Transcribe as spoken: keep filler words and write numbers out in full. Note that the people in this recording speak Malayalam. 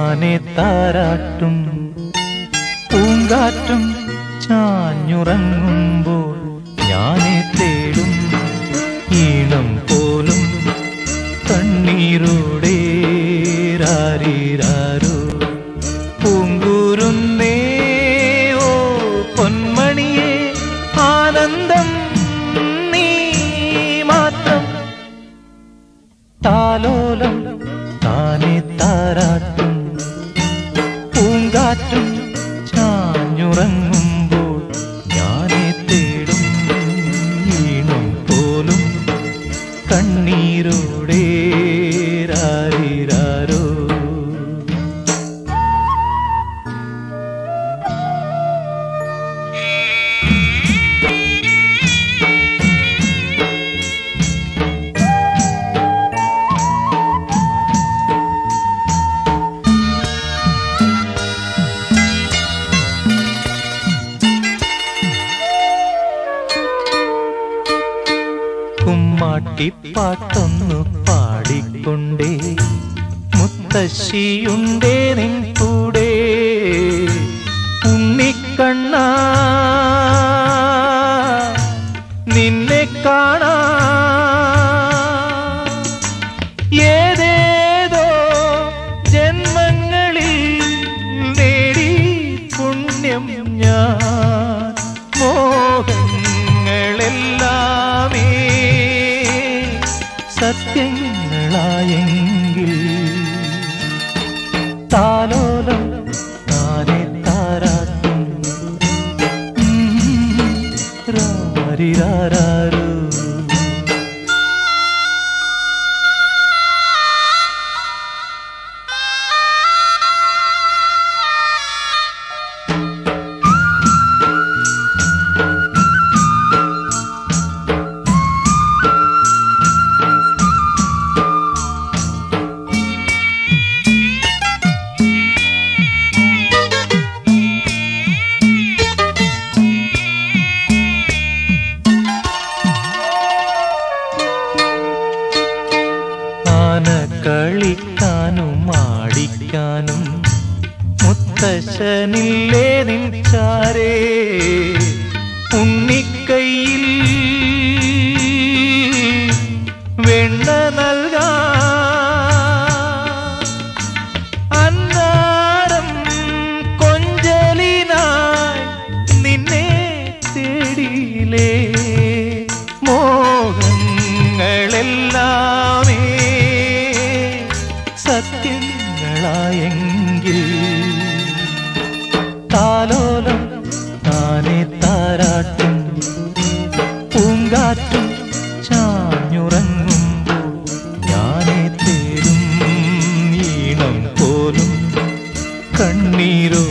താനെ താരാട്ടും പൂങ്കാറ്റും ചാഞ്ഞുറങ്ങുമ്പോൾ ഞാനെ തേടും ഈണം പോലും കണ്ണീരോടെ രാരീരാരോ പൂങ്കൂരുന്നേ ഓ പൊന്മണിയേ ആനന്ദം നീ മാത്രം താലോലം താനെ താരാട്ടും പൂങ്കാറ്റും ചാഞ്ഞുറങ്ങുമ്പോൾ ഞാനെ തേടും ഈണം പോലും കണ്ണീരോടെ രാരീരാരോ കുമ്മാട്ടിപ്പാട്ടൊന്നു പാടിക്കൊണ്ടേ മുത്തശ്ശിയുണ്ടേ നിൻ കൂടെ ഉണ്ണിക്കണ്ണ നിന്നെ കാണാ ഏതേതോ ജന്മങ്ങളിൽ നേടി പുണ്യം ഞാൻ മോഹങ്ങളെല്ലാമേ സത്യങ്ങളായെങ്കിൽ താലോലം താനെ താരാട്ടും രാരിരാരോ കളിക്കാനും ആടിക്കാനും മുത്തശ്ശനില്ലേ നിൻ ചാരേ ഉണ്ണിക്കൈയിൽ വെണ്ണ നൽകാ അന്നാരം കൊഞ്ചലിനായി നിന്നെ തേടിയിലേ മോഹങ്ങളെല്ലാമേ സത്യങ്ങളായെങ്കിൽ താലോലം താനെ താരാട്ടും പൂങ്കാറ്റും ചാഞ്ഞുറങ്ങുമ്പോൾ ഞാനെ തേടും ഈണം പോലും കണ്ണീരോ